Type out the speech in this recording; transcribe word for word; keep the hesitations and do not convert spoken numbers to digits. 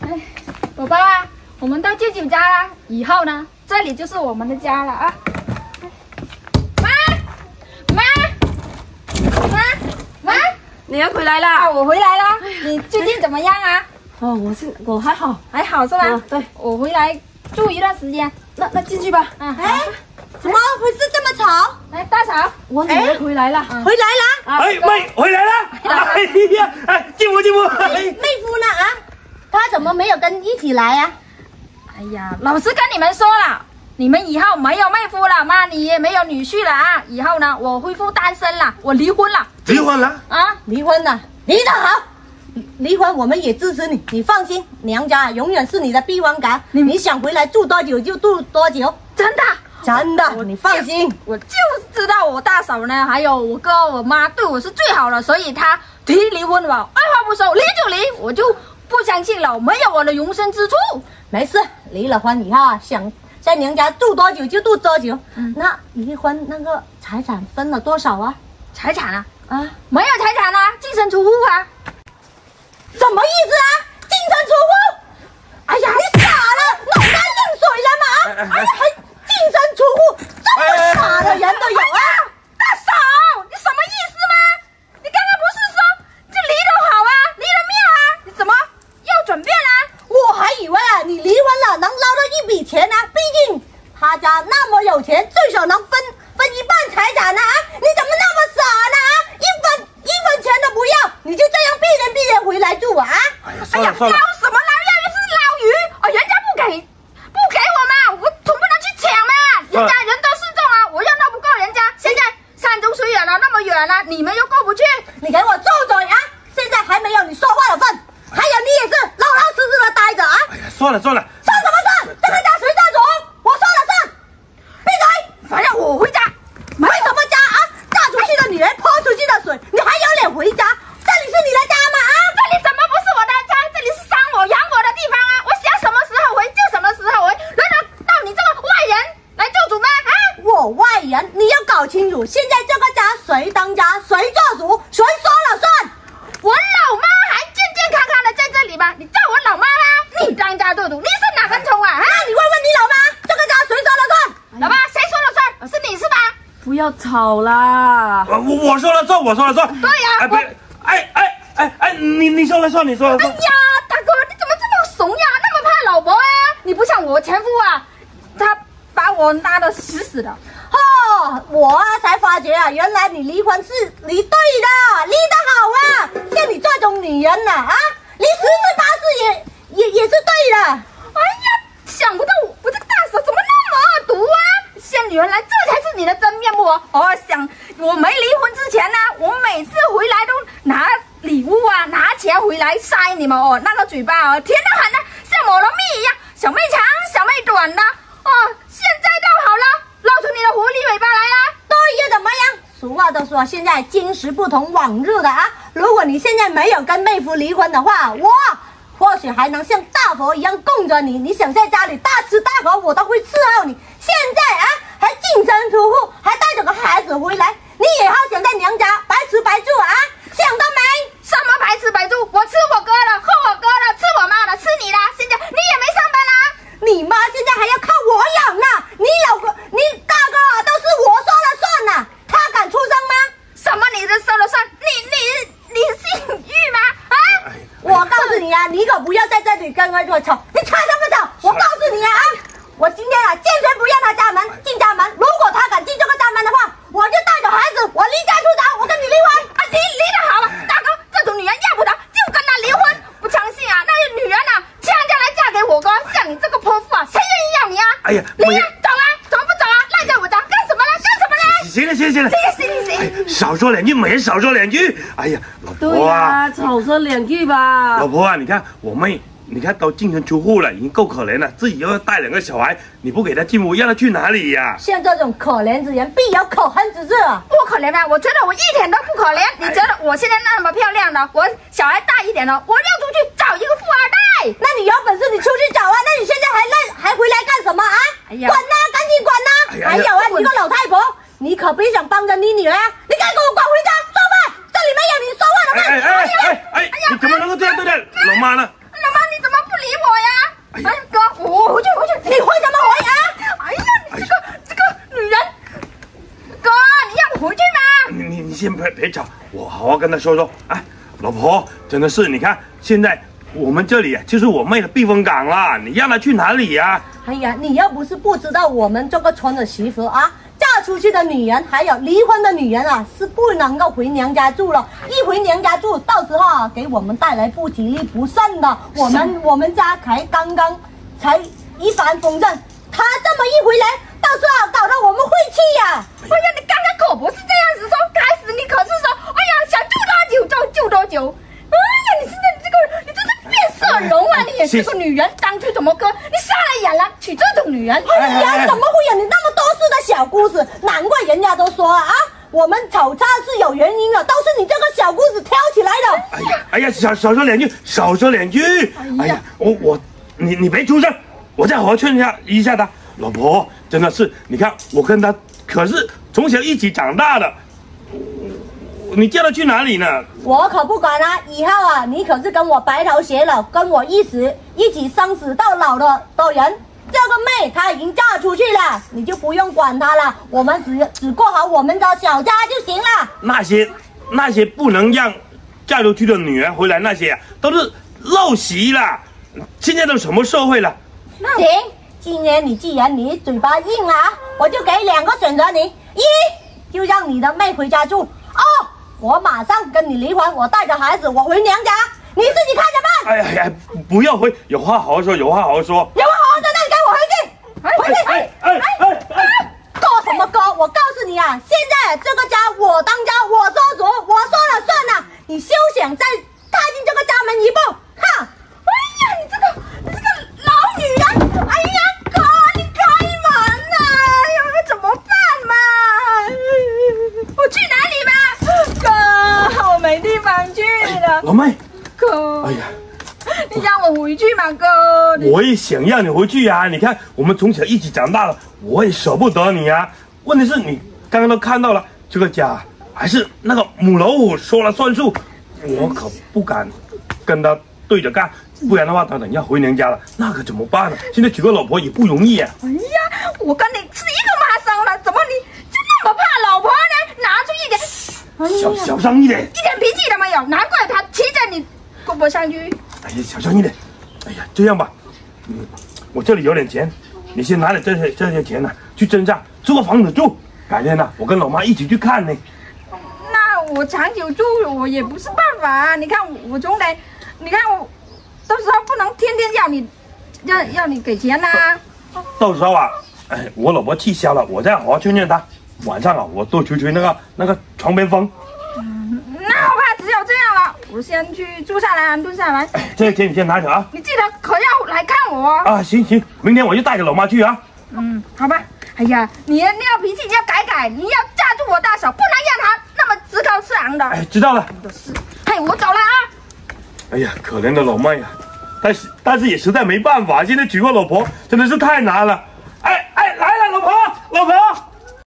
哎，宝宝啊，我们到舅舅家了，以后呢，这里就是我们的家了啊。妈，妈，妈，妈， 你要回来啦？ 啊，我回来了。你最近怎么样啊？ 哦，我是我还好， 还好是吧？ 嗯对， 我回来住一段时间。 那那进去吧。 嗯， 哎，怎么回事这么吵？ 来，大嫂， 我女儿回来了。 回来啦！ 哎，妹回来了！哎呀，哎，进屋进屋。哎， 妹夫呢啊？他怎么没有跟一起来啊？ 哎呀，老师跟你们说了，你们以后没有妹夫了，妈你也没有女婿了啊！以后呢，我恢复单身了，我离婚了。 离婚了？ 啊， 离婚了，离得好。离婚我们也支持你，你放心，娘家永远是你的避风港。你想回来住多久就住多久， 真的。 真的，你放心。 我就知道我大嫂呢，还有我哥我妈对我是最好的，所以她提离婚吧，二话不说离就离，我就不相信了，没有我的容身之处。 没事，离了婚以后啊，想在娘家住多久就住多久。嗯，那离婚那个财产分了多少啊？ 财产啊？ 啊， 没有财产啊，净身出户啊。 什么意思啊？净身出户？哎呀，你傻了，脑袋进水了吗？哎呀，还净身出户，这么傻的人都有啊！ 大嫂，你什么意思吗？你刚刚不是说这离都好啊，离了命啊，你怎么又转变了？ 我还以为啊，你离婚了能捞到一笔钱啊，毕竟他家那么有钱，最少能分分一半财产啊！你怎么那么傻呢？一分一分钱都不要，你就这样逼人逼人回来住啊？ 哎呀，算了算了。 捞什么捞？要是捞鱼哦，人家不给不给我嘛，我总不能去抢嘛。人家人都示众啊，我要闹不过人家。现在山东虽远了，那么远了，你们又过不去。 你给我住嘴啊！现在还没有你说话的份，还有你也是老老实实的待着啊！ 哎呀，算了算了。 算什么算？这个家谁做主？我说了算。闭嘴！ 反正我回家。 回什么家啊？嫁出去的女人泼出去的水，你还有脸回家？这里是你的家吗？啊？ 这里怎么不是我的家？这里是伤我养我的地方啊！我想什么时候回就什么时候回，轮得到你这个外人来做主吗？啊！ 我外人，你要搞清楚，现在这个家谁当家，谁做主，谁说了算。 我老妈还健健康康的在这里吗？你叫我老妈吗？你当家做主，你是哪根葱啊？啊！ 那你问问你老妈，这个家谁说了算？ 老妈，谁说了算？是你是吧？ 不要吵啦！ 我我我说了算，我说了算。 对呀、 哎，不是，哎哎哎哎，你你说了算，你说了算。 哎呀，大哥，你怎么这么怂呀？那么怕老婆啊？你不像我前夫啊，他把我拉得死死的。 哦，我啊才发觉啊，原来你离婚是离对的，离得好啊！像你这种女人呐 啊, 啊，离十之八四也也也是对的。 哎呀，想不到我我这大嫂怎么那么恶毒啊！现原来这才是你的真面目哦！我想我没离婚之前呢，我每次回来都拿礼物啊，拿钱回来塞你们哦，那个嘴巴哦，甜得很呢，像抹了蜜一样，小妹长，小妹短的哦。现在倒好了，露出你的狐狸尾巴来啦！ 对又怎么样？俗话都说现在今时不同往日的啊！如果你现在没有跟妹夫离婚的话，我或许还能像大佛一样供着你，你想在家里大吃大喝，我都会伺候你。现在啊，还净身出户，还带着个孩子回来，你也好想在娘家白吃白住啊？想得美！ 什么白吃白住？我吃我哥的，喝我哥的，吃我妈的，吃你的。现在你也没上班啦、啊？ 你妈现在还要靠我养呢，你老公、你大哥啊，都是我说了算呐，他敢出声吗？ 什么你的说了算？你你你姓玉吗？啊！ 我告诉你啊，你可不要在这里跟我吵，你吵什么吵？我告诉你啊，我今天啊坚决不让他家门进家门，如果他敢进这个家门的话，我就带着孩子，我离家出走，我跟你离婚啊！离离得好啊，大哥，这种女人要不得，就跟他离婚。不相信啊，那些女人啊，强加来嫁给我哥，像你这个泼妇啊，谁愿意要你啊？ 哎呀， 离啊，走啊，怎么不走啊？赖在我家干什么呢？干什么呢？ 行了行了行了， 行行行行， 哎，少说两句，每人少说两句。哎呀，老对婆啊， 呀，少说两句吧。 老婆啊，你看我妹，你看都净身出户了，已经够可怜了，自己又要带两个小孩，你不给她进屋，让她去哪里呀、 像这种可怜之人，必有可恨之处啊！ 我可怜吗？我觉得我一点都不可怜。你觉得我现在那么漂亮的，我小孩大一点了，我要出去找一个富二代。 那你有本事你出去找啊！那你现在还来还回来干什么啊？ 哎呀滚呐、赶紧滚呐、 哎呀还有啊，你个老太婆，你可别想帮着你女儿啊！你赶紧给我滚回家做饭，这里没有你说话的份。 哎哎哎哎哎，你怎么能够这样对待老妈呢？ 老妈，你怎么不理我先别别吵，我好好跟他说说。哎，老婆，真的是，你看现在我们这里啊，就是我妹的避风港啦，你让她去哪里呀？ 哎呀，你要不是不知道我们这个村的媳妇啊，嫁出去的女人还有离婚的女人啊，是不能够回娘家住了。一回娘家住，到时候啊，给我们带来不吉利不慎的。我们我们家才刚刚才一帆风顺，她这么一回来，到时候搞得我们晦气呀！ 哎呀，你刚刚可不是这样子说，开始你可是说，哎呀，想住多久就住多久。哎呀，你现在这个，你真是变色龙啊！你也是个女人，当初怎么哥，你瞎了眼了，娶这种女人？ 哎呀，怎么会有你那么多事的小姑子？难怪人家都说了啊，我们吵架是有原因的，都是你这个小姑子挑起来的。 哎呀，哎呀，少少说两句，少说两句。哎呀，我我，你你别出声，我再好好劝一下一下她。老婆，真的是，你看我跟她可是从小一起长大的。你叫他去哪里呢？ 我可不管啊！以后啊，你可是跟我白头偕老，跟我一起一起生死到老的的人。这个妹她已经嫁出去了，你就不用管她了。我们只只过好我们的小家就行了。 那些那些不能让嫁出去的女人回来，那些、啊、都是陋习了。现在都什么社会了？ 行，今年你既然你嘴巴硬了啊，我就给两个选择你：一就让你的妹回家住；二我马上跟你离婚，我带着孩子我回娘家，你自己看着办。 哎呀呀，不要回，有话好好说，有话好好说。 有话好好说，那你跟我回去，回去。 哎哎哎哎！ 哥什么哥？我告诉你啊，现在这个家我当家，我做主，我说了算了。你休想再踏进这个家门一步！哈！ 哎呀，你这个你这个老女人！哎呀，哥，你开门呐！哎呀，怎么办嘛？我去哪里吧？哥，我没地方去了。 老妹， 哥， 哎呀， 你让我回去嘛，哥。 我也想让你回去啊！你看，我们从小一起长大了，我也舍不得你啊。问题是你刚刚都看到了，这个家还是那个母老虎说了算数，我可不敢跟他对着干，不然的话，他等要回娘家了，那可怎么办呢？现在娶个老婆也不容易啊。 哎呀，我跟你是一个妈生了，怎么你就那么怕老婆呢？拿出一点。 小小声一点， 一点脾气都没有，难怪他骑在你胳膊上去。 哎呀，小声一点。哎呀，这样吧，嗯，我这里有点钱，你先拿着这些这些钱呢、啊，去镇上租个房子住。改天呢、啊，我跟老妈一起去看呢。 那我长久住我也不是办法啊！你看我总得，你看我，到时候不能天天要你，要要你给钱呐、啊。 到时候啊，哎，我老婆气消了，我再好好劝劝她。晚上啊，我多吹吹那个那个床边风。 嗯，那我怕只有这样了。我先去住下来，安顿下来。 哎，这些钱你先拿着啊。 你记得可要来看我哦。 啊，行行，明天我就带着老妈去啊。 嗯，好吧。哎呀，你你要脾气你要改改，你要架住我大嫂，不能让她那么趾高气昂的。 哎，知道了。 都是，嘿，我走了啊。 哎呀，可怜的老妹呀、啊，但是但是也实在没办法，现在娶个老婆真的是太难了。